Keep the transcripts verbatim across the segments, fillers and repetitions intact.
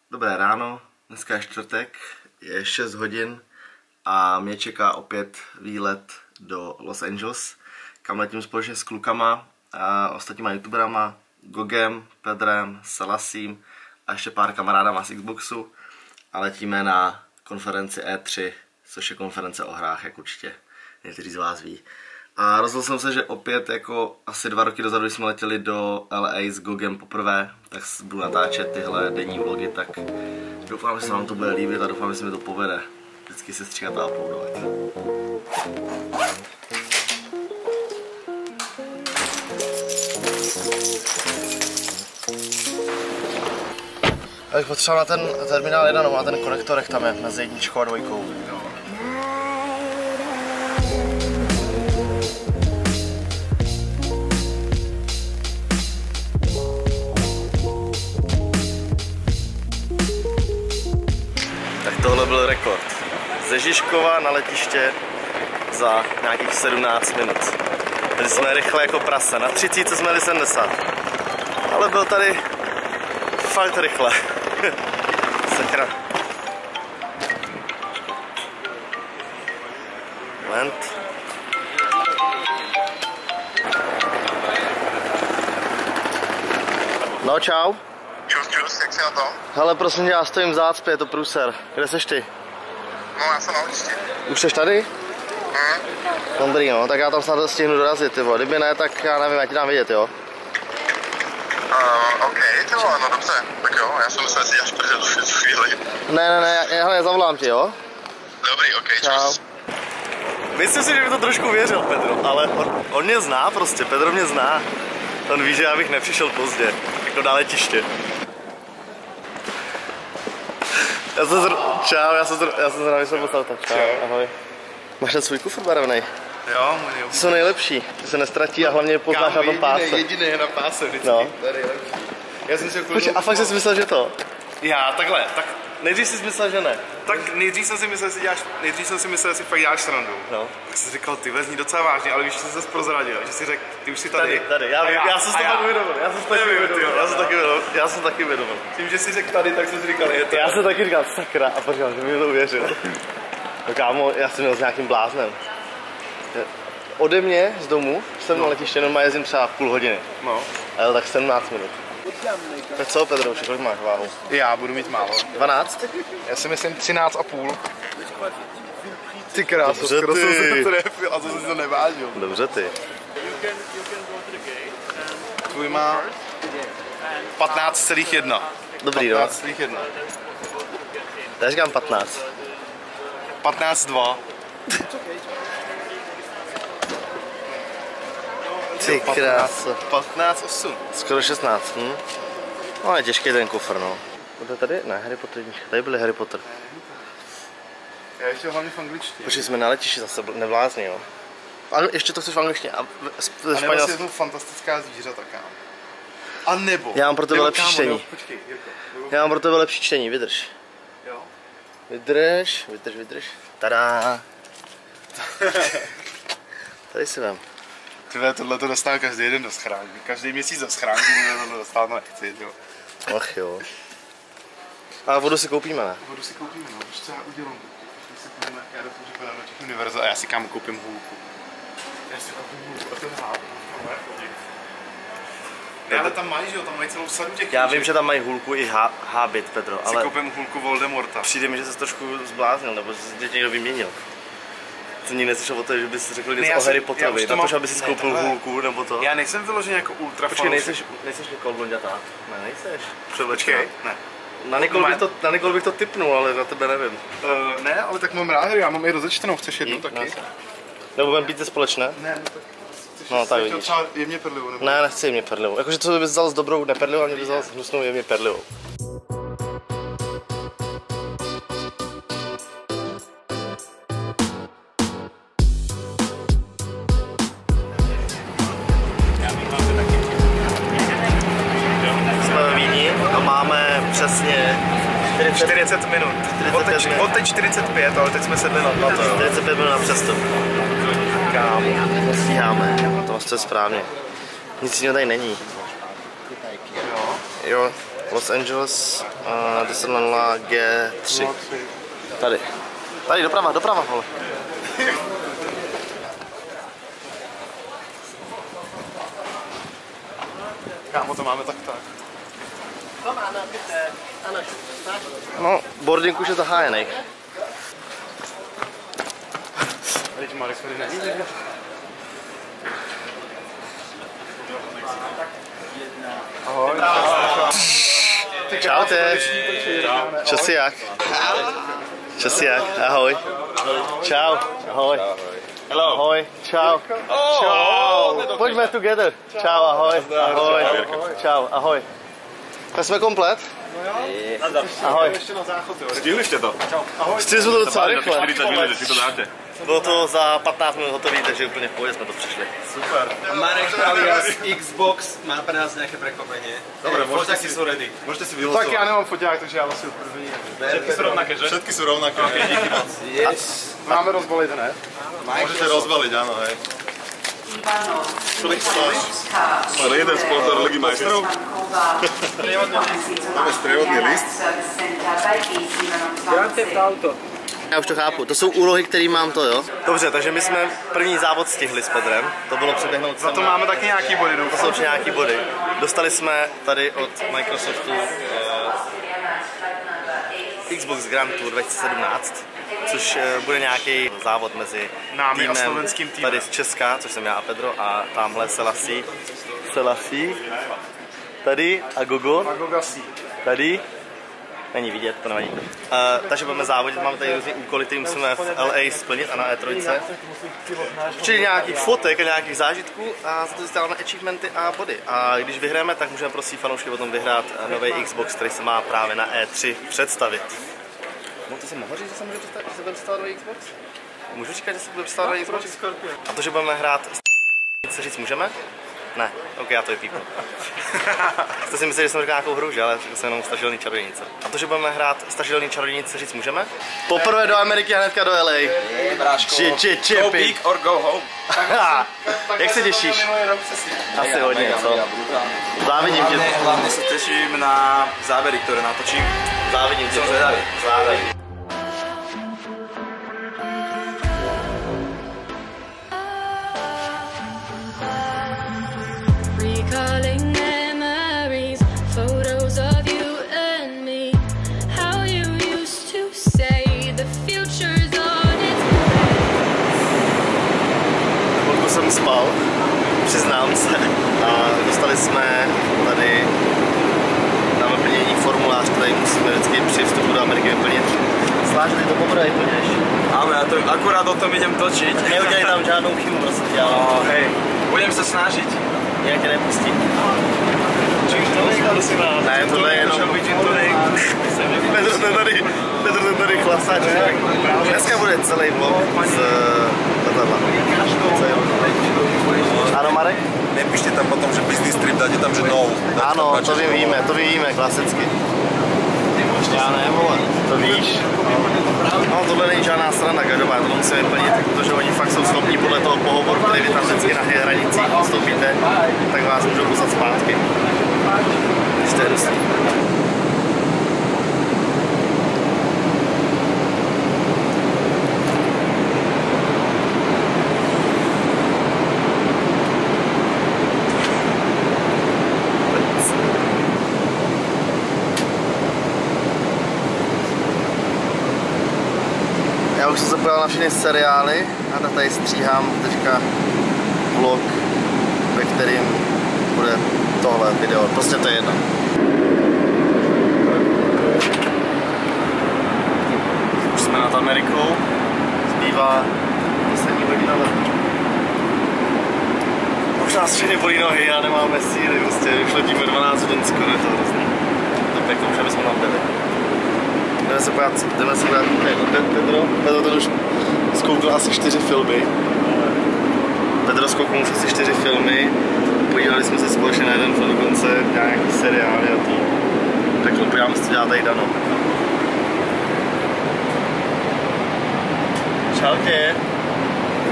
Dobré ráno, dneska je čtvrtek, je šest hodin a mě čeká opět výlet do Los Angeles, kam letím společně s klukama a ostatníma youtuberama, Gogem, Pedrem, Salasím a ještě pár kamarádama z Xboxu a letíme na konferenci E tři, což je konference o hrách, jak určitě někteří z vás ví. A rozhodl jsem se, že opět jako asi dva roky dozadu, když jsme letěli do L A s Gogem poprvé, tak budu natáčet tyhle denní vlogy, tak doufám, že se vám to bude líbit a doufám, že se mi to povede vždycky se stříhat a uploadovat. Já bych potřeboval na ten terminál jedna, no, na ten konektorek tam je, mezi jedničkou a dvojkou. Tohle byl rekord. Ze Žižkova na letiště za nějakých sedmnáct minut. Byli jsme rychle jako prase. Na třicítce jsme jeli sedmdesát. Ale byl tady fakt rychle. Sakra. Moment. No čau. Čus, čus, jak jsi na tom? Hele, prosím tě, já stojím v zácpě, je to průser. Kde seš ty? No, já jsem na letišti. Už jsi tady? Hmm. Dobrý, no, tak já tam snad stihnu dorazit, ty vole. Kdyby ne, tak já nevím, já ti dám vědět, jo? Uh, OK, ty vole, no dobře. Tak jo, já jsem myslel, že si děláš prdel v tu chvíli. Ne, ne, ne, já, hele, zavolám ti, jo? Dobrý, OK, čus. Čau. Myslím si, že mi to trošku věřil, Pedro, ale on, on mě zná prostě, Pedro mě zná. On ví, že já bych nepřišel pozdě, jako na letiště. Já jsem zr... Čau, já jsem zr... já jsem zrovna vyšel postavit. Čau, ahoj. Máš ten svůj kufr barevnej? Jo, můj jo. Ty jsou nejlepší, ty se nestratí a hlavně je poznáš na tom páse. Jediný je na páse vždycky, no. Tady je lepší. Já jsem si Počkej, a fakt jsi myslel, že to? Já, takhle, tak Nejdřív jsi myslel, že ne. Tak nejdřív jsem si myslel, že si děláš, nejdřív jsem si myslel, že si fakt děláš srandu. No. Tak jsem říkal, ty vezní docela vážně, ale víš, že jsi se prozradil, že si řekl, ty už jsi tady. Tady, tady, já, já, já jsem to tak uvědomil, já jsem to taky uvědomil, já jsem taky uvědomil, já jsem taky uvědomil. Tím, že jsi řekl tady, tak jsem si říkal, je to. Já jsem taky říkal, sakra, a počkám, že mi to uvěřil. No kámo, já jsem měl s nějakým bláznem. Ode mě z domu jsem no. na letiště normálně jezdím třeba půl hodiny. No. Ale tak sedmnáct minut. Tak co, Pedro, kolik máš váhu? Já budu mít málo. dvanáct? Já si myslím třináct a půl. Ty krásu, Dobře skoro ty. jsem se to trefil a to jsem se to nevážil. Dobře ty. Tvůj má patnáct celá jedna. Dobrý, no. patnáct celá jedna. Já říkám patnáct. patnáct dva. Ty krása. patnáct osm. Skoro šestnáct, hm? No je těžký ten kufr, no. To je tady? Ne, Harry Potter jednička. Tady byly Harry Potter. Já ještě hlavně v angličtině. Počkej, jsme na letišti zase, nevlázni, jo. A ještě to chceš v angličtině a ve A nebo si je to fantastická zvířata, kámo. A nebo... Já mám pro tebe nebo, lepší kámo, čtení. Nebo, počkej, Jirko. Nebo... Já mám pro tebe lepší čtení, vydrž. Jo. Vydrž, vydrž, vydrž. Tada. Tady si vem. Tyhle, tohle to dostávám každý den do schránky. Každý měsíc do schránky, tohle to dostávám, no nechci, jo. Ach jo. A vodu si koupíme, ne? Vodu si koupíme, no, víš co já udělám? My si půjdeme, já do toho připadám na těch univerza a já si kámo koupím hůlku. Já si koupím hůlku a ten háb. Ne, ale tam mají, že jo, tam mají celou sadu těch. Já vím, že tam mají hůlku i há, hábit, Pedro, ale si koupím hůlku Voldemorta. přijde mi, že jsi trošku zbláznil, nebo že jsi tě někdo vyměnil. Jsem nikdy neslyšel o to, že bys řekl něco o Harry Potterovi, na to, že aby si koupil hůlku nebo to. Já nejsem vyložený jako ultra. Počkej, nejseš, nejseš Nicole Blonďatá? Ne, nejseš. Počkej, ne. Na Nicole, bych to, na Nicole bych to tipnul, ale na tebe nevím. Uh, ne, ale tak mám rád hry, já mám i rozečtenou, chceš jednu taky? No, nebo budeme pít společné? Ne, no tak... No, tak vidíš. Třeba jemně perlivou, nebo... Ne, nechci jemně perlivou. Jakože to bys vzal s dobrou neperlivou, a mě bys vzal s hnusnou jemně perlivou. Jsme ve Vídni a máme přesně čtyřicet minut. Od teď, minut. od teď čtyřicet pět, ale teď jsme sedli na to. čtyřicet pět minut na přestup. Kámo, stíháme. To vlastně je správně. Nic jiného tady není. Jo. Jo. Los Angeles, uh, Disneyland G tři. Tady. Tady, doprava, doprava, vole. Kámo, to máme tak tak. No, boarding už je zahájený. Teď Marek tady není. Ahoj. Čaute. Čas jak? Čas jak? Ahoj. Čau. Ahoj. Ahoj. Čau. Čau. Pojďme together. Čau, ahoj. Ahoj. Čau, ahoj. Tak jsme komplet? Ahoj. Stihli jste to? Stihli jsme to docela rychle. čtyřicet minut, si to dáte. Bylo to za patnáct minut hotový, takže úplně v pohodě jsme to přišli. Super. Marek alias Xbox má pre nás nejaké prekvapenie. Dobre, môžete si sú ready. Môžete si vylosovať. Tak já nemám foťák, takže já vlastně první. Všetky sú rovnaké, že? Všetky sú rovnaké. Okay, díky moc. Yes. Máme rozbalit, ne? Môžete rozbaliť, áno, hej. Ale jeden sponzor Ligy majstrov. Máme sprievodný list. Já už to chápu, to jsou úlohy, které mám to, jo? Dobře, takže my jsme první závod stihli s Pedrem, to bylo přeběhnout. Za to máme taky nějaký body, To jsou určitě nějaký body. Dostali jsme tady od Microsoftu uh, Xbox Grand Tour dva tisíce sedmnáct, což uh, bude nějaký závod mezi námi týmem, a slovenským týmem. tady z Česka, což jsem já a Pedro, a tamhle Selassie. Selassie. Tady a Gogo. Tady. Není vidět, to nevadí. Uh, takže budeme závodit, máme tady různé úkoly, které musíme v L A splnit a na E tři. Včetně nějakých fotek a nějakých zážitků a za to dostáváme achievementy a body. A když vyhráme, tak můžeme prosím fanoušky potom vyhrát nový Xbox, který se má právě na E tři představit. No to si mohl říct, že se může představit, že se bude představit nový Xbox? Můžu říkat, že se bude představit nový Xbox? A to, že budeme hrát co říct můžeme? Ne, ok, já to vypípnu. Jste si mysleli, že jsem říkal nějakou hru, že? Ale řekl jsem jenom Stažidelný čarodějnice. A to, že budeme hrát Stažidelný čarodějnice, říct můžeme? Poprvé do Ameriky a hnedka do L A. Či, či, či, Go big or go home. Jak se těšíš? Asi hodně, co? Závidím tě. Hlavne sa teším na zábery, ktoré natočím. Závidím tě. Som zvedavý. Závidím. Recalling memories, photos of you and me. How you used to say the future's on its way. Chvilku jsem spal, přiznám se. A dostali jsme tady na vyplnění formulář, který musíme vždycky při vstupu do Ameriky vyplnit. Zvlášť, že to poprvé vyplněš. Áno, ja to akurát o tom idem točiť. Neudělej tam žádnou chybu, prosím tě. Oh, hej, budem sa snažiť. Jak tě nepustí. Ne, tohle je jenom... Petr ten tady, Petr ten tady chlasač. Dneska bude celý vlog z letadla. Ano, Marek? Nepíšte tam potom, že business trip, dáte tam, že no. Ano, to vy víme, to vy víme, klasicky. Já ne, vole, to víš. No, tohle není žádná strana, každopádně to musíme vyplnit, protože oni fakt jsou schopní podle toho pohovoru, který vy tam vždycky na hranicích odstoupíte, tak vás můžou poslat zpátky. Když to je dostat. Já už jsem se podíval na všechny seriály a tady stříhám teďka vlog, ve kterým bude tohle video, prostě to je jedno. Už jsme nad Amerikou, zbývá poslední hodina letu. Už nás všechny bolí nohy, já nemáme síly, prostě už letíme dvanáct hodin skoro, je to hrozný. To pěkně už, aby jsme tam byli. Jdeme se podívat, jdeme se podívat, Pedro, Pedro ten už zkoukl asi čtyři filmy. Pedro zkoukl už asi čtyři filmy, podívali jsme se společně na jeden film, dokonce nějaký seriály a to. Tak podíváme se, co dělá tady Dano. Čau tě.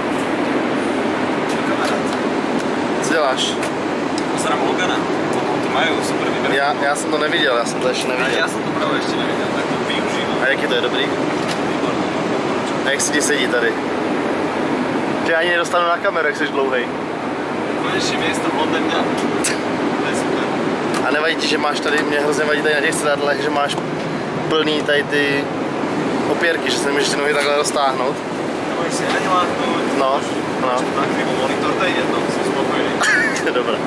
Co děláš? Pozerám Logana. Majú super výber. Já, já jsem to neviděl, já jsem to ještě neviděl. Ja som to práve ešte nevidel, tak to využívam. A jaký to je dobrý? A jak si ti sedí tady? Že ani nedostanu na kameru, jak jsi dlouhej. Konečne miesto ode mňa. To je super. A nevadí ti, že máš tady, mě hrozně vadí tady na těch sedadlech, že máš plný tady ty opěrky, že se nemůžeš ty nohy takhle roztáhnout. Neboj si ani láknout. No, no. Na krivo monitor, to je jedno, som spokojný. Dobré.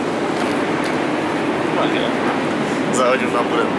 Za hodinu tam budeme.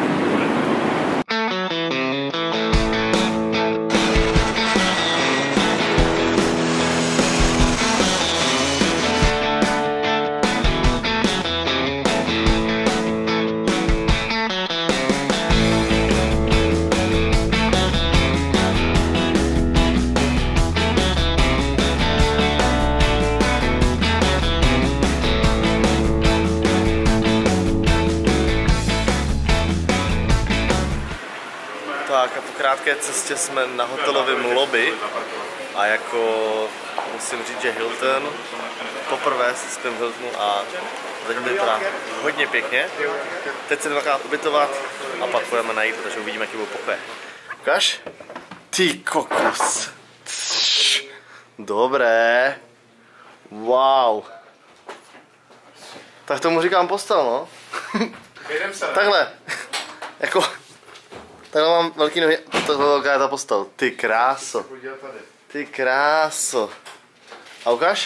Tak a po krátké cestě jsme na hotelovém lobby a jako musím říct, že Hilton, poprvé si spím v Hiltonu a zatím vypadá hodně pěkně. Teď se dvakrát ubytovat a pak půjdeme na jídlo, takže uvidíme, jaký byl pokoj. Ukaž? Ty kokos. Tš. Dobré. Wow. Tak tomu říkám postel, no. Takhle. Jako... Takhle mám velký nohy, tohle velká je ta postel. Ty kráso. Ty kráso. A ukáž?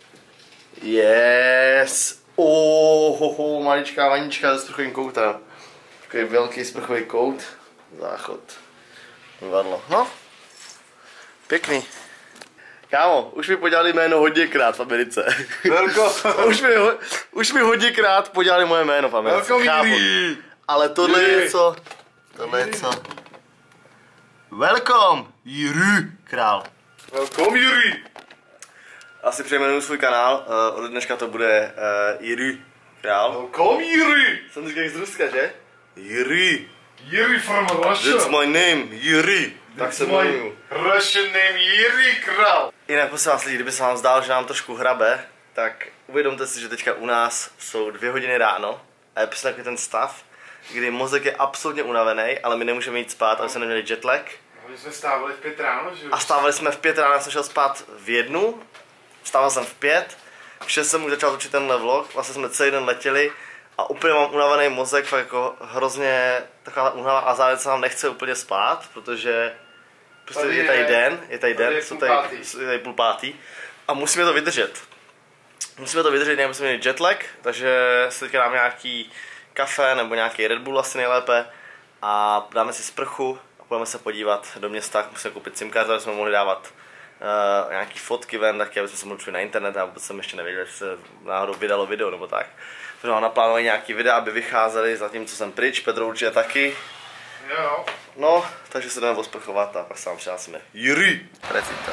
Yes. Ohoho, maličká vanička se sprchovým koutem. Takový velký sprchový kout. Záchod. Vadlo. No. Pěkný. Kámo, už mi podělali jméno hodněkrát v Americe. Velko. už, mi, už mi hodněkrát podělali moje jméno v Americe. Velko, ale tohle je co? Tohle je co? Welcome, Jiří král. Welcome, Jiří. Asi přejmenuju svůj kanál, uh, od dneška to bude uh, Jiří král. Welcome, Jiří. Jsem říkal z Ruska, že? Jiří. Jiří from Russia. That's my name, Jiří. Tak se jmenuju. Russian name Jiří král. Jinak prosím vás lidi, kdyby se vám zdálo, že nám trošku hrabe, tak uvědomte si, že teďka u nás jsou dvě hodiny ráno a je přesně takový ten stav, kdy mozek je absolutně unavený, ale my nemůžeme jít spát, aby jsme neměli jetlag. My jsme stávali v pět ráno, že? A stávali jsme v pět ráno, já jsem šel spát v jednu, vstával jsem v pět, v šest jsem už začal točit tenhle vlog, vlastně jsme celý den letěli a úplně mám unavený mozek, fakt jako hrozně taková unava a zároveň se nám nechce úplně spát, protože prostě Tady je tady je- den, je tady tady den, je jsou půl tady, pátý. je tady půl pátý a musíme to vydržet. Musíme to vydržet, jinak jsme měli jetlag, takže si teďka dám nějaký kafe nebo nějaký Red Bull asi nejlépe a dáme si sprchu a půjdeme se podívat do města, musíme koupit SIM kartu, aby jsme mohli dávat uh, nějaký fotky ven, taky aby jsme se mohli na internet a vůbec jsem ještě nevěděl, že se náhodou vydalo video nebo tak. Takže mám naplánovat nějaký videa, aby vycházely, zatímco jsem pryč, Petro určitě taky. Jo. No, takže se jdeme osprchovat a pak se vám přihlásíme. Jiří! Precita.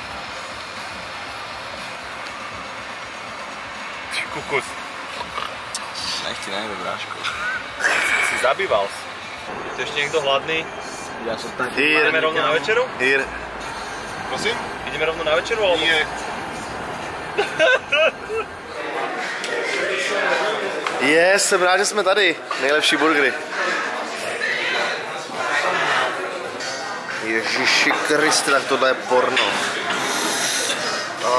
Ty kukus. Nech ti nejde, bráško. Si zabýval. Je ešte niekto hladný? Já jsem tak. Ideme rovno na večeru? Hýr. Prosím? Ideme rovno na večeru? Alebo... Nie. Je, jsem rád, že jsme tady. Nejlepší burgery. Ježiši Kriste, tak tohle je porno. A...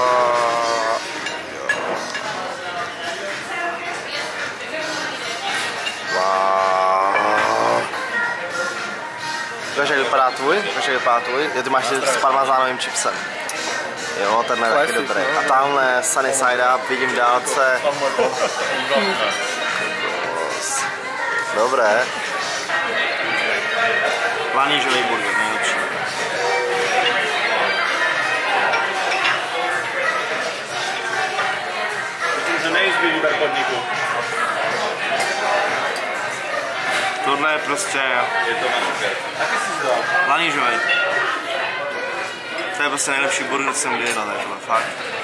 Wow. Ukáž, jak vypadá tvůj? Ukáž, jak vypadá tvůj? Jo, ty máš s parmezánovým chipsem. Jo, tenhle je taky dobrý. A tamhle sunny side up, vidím v dálce. Dobré. Lanížový burger, nejlepší. To nejistý výber podniku. Tohle je prostě Je to manuker. Aký si si dal? lanížový. To je prostě nejlepší burger, co jsem kdy jedl, tohle, fakt.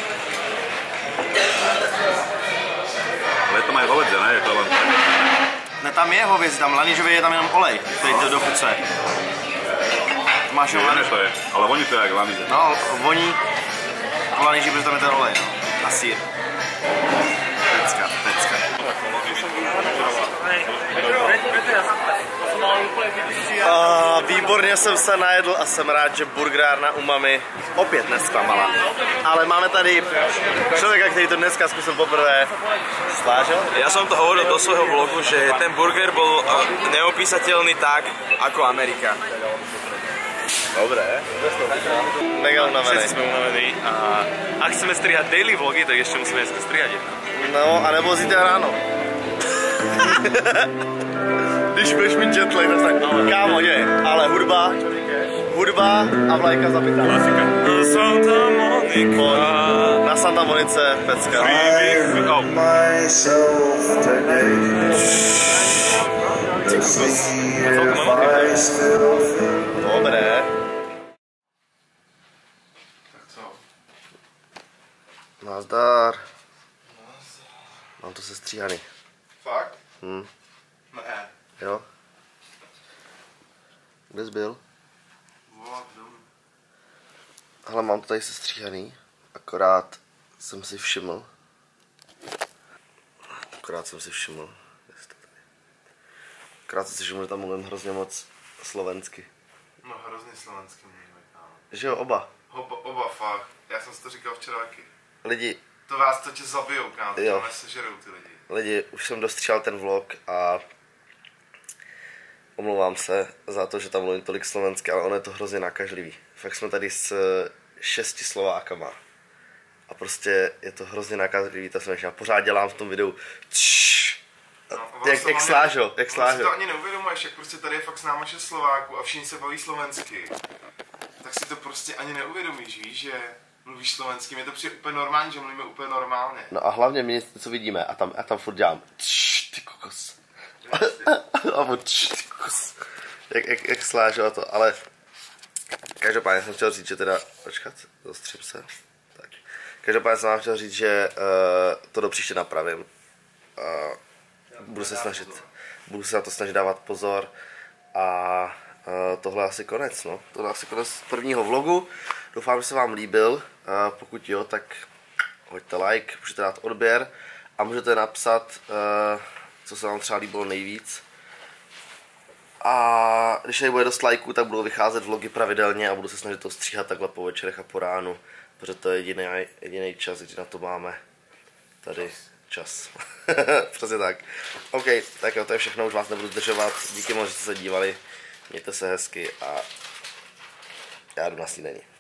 Ale to mají hovedze, ne? Je to len... Ne, tam je hovězí, tam lanížový je tam jenom olej, který to dochucuje. To máš jenom Iné laníž. to je, ale voní to je jak lamize. No, voní laníži, protože tam je ten olej, no. A sír. Pecka, pecka. Uh, výborně jsem se najedl a jsem rád, že burgerárna Umami opět nesklamala. Ale máme tady člověka, který to dneska zkusil poprvé. Slážo? Ja som to hovoril do svojho vlogu, že ten burger bol neopísateľný tak, ako Amerika. Dobré. Mega unavený. Všetci sme unavení a ak chceme strihať daily vlogy, tak ešte musíme dneska strihať jedno. No, anebo zítra ráno. Když budeš mít jetlag, tak tak, kámo, je, ale hudba, hudba a vlajka zapitá. Klasika. Santa Monica. Na Santa Monice, pecka. Oh. Dobré. Tak co? Nazdar. Mám to sestříhaný. Fakt? Hm. Ne. Jo. Kde jsi byl? Volám domů. Hele, mám to tady sestříhaný, akorát jsem si všiml. Akorát jsem si všiml. Akorát jsem si všiml, že tam mluvím hrozně moc slovensky. No hrozně slovensky mluvíme, kámo. Že jo, oba. Oba, oba fakt. Já jsem si to říkal včera taky. Lidi, To vás to tě zabijou, kámo. To Jo. tě sežerou ty lidi. lidi, už jsem dostříhal ten vlog a omlouvám se za to, že tam mluvím tolik slovensky, ale ono je to hrozně nakažlivý. Fakt jsme tady s šesti Slovákama. A prostě je to hrozně nakažlivý, ta směšná. Pořád dělám v tom videu čš, No, jak, jak slážo, jak Si slážo. to ani neuvědomuješ, jak prostě tady je fakt s náma šest Slováků a všichni se baví slovensky. Tak si to prostě ani neuvědomíš, víš, že mluvíš slovensky. Mně to přijde úplně normálně, že mluvíme úplně normálně. No a hlavně my něco vidíme a tam, a tam furt dělám čš, ty kokos. A furt čš, ty kokos. Jak, jak, jak slážo a to, ale každopádně jsem chtěl říct, že teda, počkat, zastřím se. Tak. Každopádně jsem vám chtěl říct, že uh, to do příště napravím. Uh, budu se snažit, budu se na to snažit dávat pozor a uh, tohle je asi konec, no. Tohle je asi konec prvního vlogu. Doufám, že se vám líbil. Uh, pokud jo, tak hoďte like, můžete dát odběr a můžete napsat, uh, co se vám třeba líbilo nejvíc. A když nebude dost lajků, tak budou vycházet vlogy pravidelně a budu se snažit to stříhat takhle po večerech a po ránu, protože to je jediný, jediný čas, kdy na to máme tady čas. Přesně tak. OK, tak jo, to je všechno, už vás nebudu zdržovat. Díky moc, že jste se dívali. Mějte se hezky a já jdu na snídani.